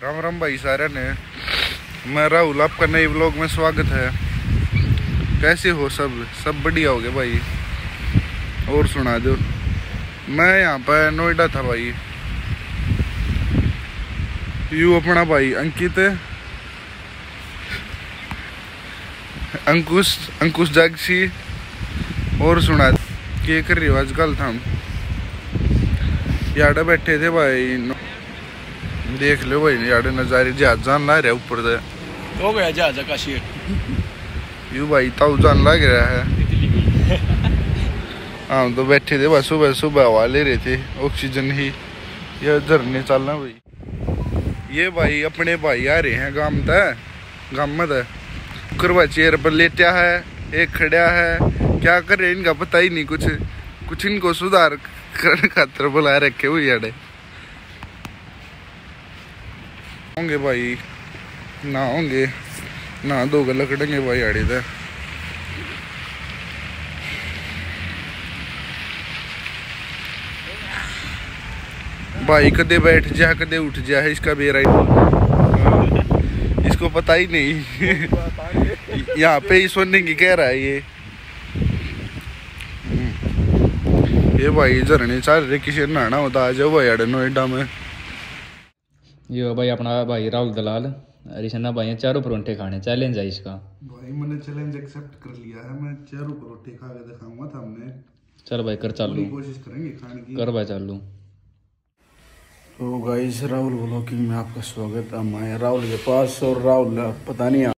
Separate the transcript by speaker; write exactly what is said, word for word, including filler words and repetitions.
Speaker 1: राम राम भाई सारे ने। मैं राहुल, आपका नए व्लॉग में स्वागत है। कैसे हो सब सब बढ़िया हो गए भाई? और सुना दो। मैं यहाँ पर नोएडा था भाई। यू अपना भाई अंकित, अंकुश अंकुश जागसी। और सुना क्या कर रही हो आजकल? था यार बैठे थे भाई, देख लो भाई यार नजारे। जहाज जान ला रहा है ऊपर से,
Speaker 2: हो गया जहाज का शेर।
Speaker 1: यू भाई ताऊ जान लग रहा है। हम तो बैठे थे बस, सुबह सुबह हवा ले रहे थे, ऑक्सीजन ही। ये झरने चलना भाई। ये भाई अपने भाई आ रहे हैं गांव तक, गांव में करवा चेयर पर लेटा है, एक खड़ा है। क्या कर रहे इनका पता ही नहीं कुछ। कुछ इनको सुधार करने खातर बुला रखे हुए यार होंगे भाई। ना होंगे ना दो गल कटेंगे भाई आड़े थे। भाई कदे बैठ जा कदे उठ जा है, इसका बेरा इसको पता ही नहीं। यहाँ पे ही सोने की कह रहा है ये। ये भाई झरने चल रहे, किसी नहाना होता आ जाओ भाई आड़े नोएडा में।
Speaker 3: यो भाई अपना भाई राहुल दलाल रिशना भाई चारों परोंठे खाने, चैलेंज है इसका।
Speaker 1: भाई मैंने चैलेंज एक्सेप्ट कर लिया है। मैं चारों परोठे खा के दिखाऊंगा सामने।
Speaker 3: चल भाई कर चालू,
Speaker 1: कोशिश करेंगे खाने की।
Speaker 3: कर भाई चालू।
Speaker 1: तो गाइस राहुल व्लॉगिंग में आपका स्वागत है। मैं राहुल के पास, और राहुल पता नहीं